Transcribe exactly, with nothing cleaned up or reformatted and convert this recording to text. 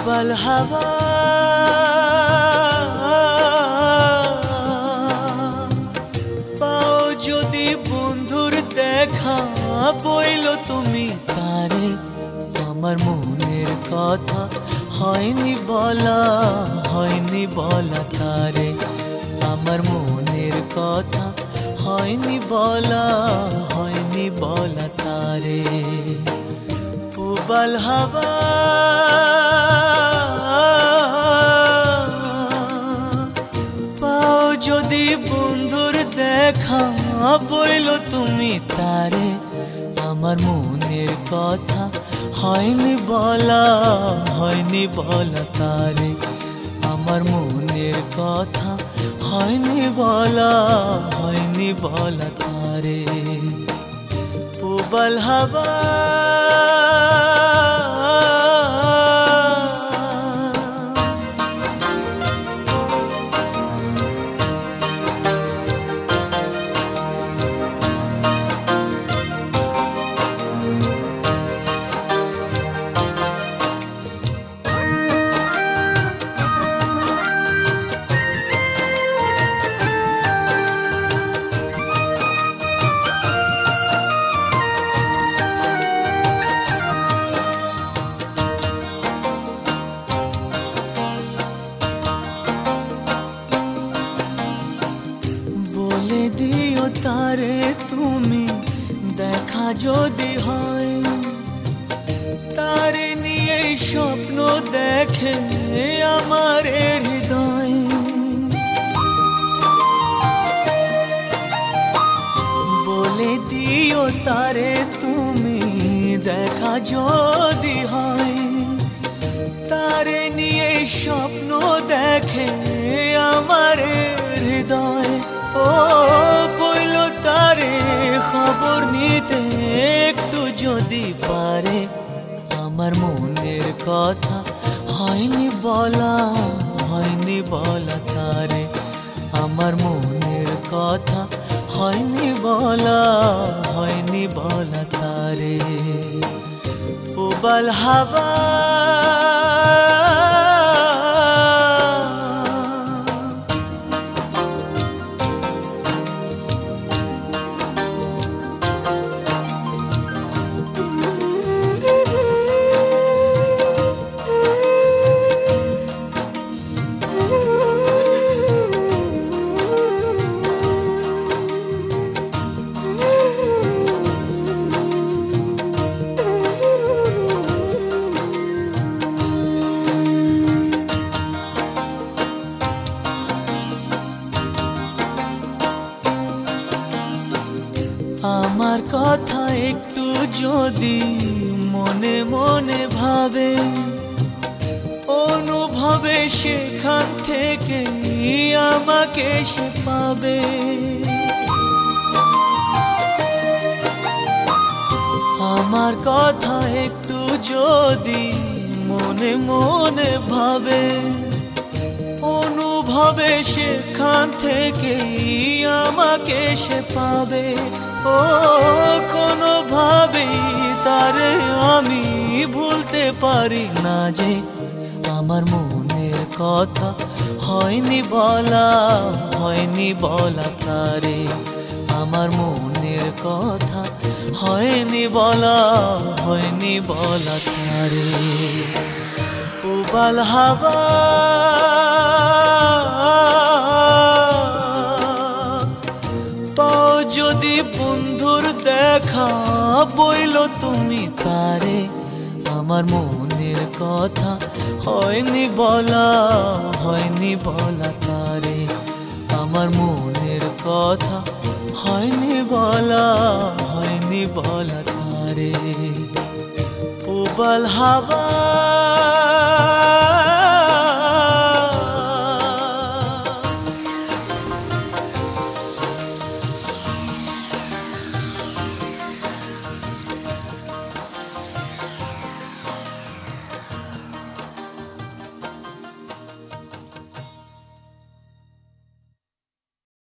পুবাল হাওয়া পাও যদি বন্ধুর দেখা বইল তুমি তারে আমার মনের কথা হয়নি বলা হয়নি বলা তারে আমার মনের কথা হয়নি বলা হয়নি বলা তারে পুবাল হাওয়া পাও যদি বন্ধুর দেখা বইল তুমি তারে আমার মনের কথা হয়নি বলা হয়নি বলা তারে আমার মনের কথা হয়নি বলা হয়নি বলা তারে পুবাল হাওয়া বলে দিও তারে তুমি দেখা যদি হয় তারে নিয়ে স্বপ্ন দেখে আমার হৃদয় বলে দিও তারে তুমি দেখা যদি হয় তারে নিয়ে স্বপ্ন দেখে আমার হৃদয় ও বইল তারে খবর নিতে একটু যদি পারে আমার মনের কথা হয়নি বলা হয়নি বলা তারে আমার মনের কথা হয়নি বলা হয়নি বলা তারে পুবাল হাওয়া আমার কথা একটু যদি মনে মনে ভাবে অনুভবে সেখান থেকে আমাকে সে পাবে আমার কথা একটু যদি মনে মনে ভাবে অনুভবে সেখান থেকে আমাকে সে পাবে ও কোনো ভাবে তারে আমি ভুলতে পারি না যে আমার মনের কথা হয়নি বলা হয়নি বলা তারে আমার মনের কথা হয়নি বলা হয়নি বলা তারে পুবাল হাওয়া পাও যদি বন্ধুর দেখা বইল তুমি তারে আমার মনের কথা হয়নি বলা হয়নি বলা তারে আমার মনের কথা হয়নি বলা হয়নি বলা তারে পুবাল হাওয়া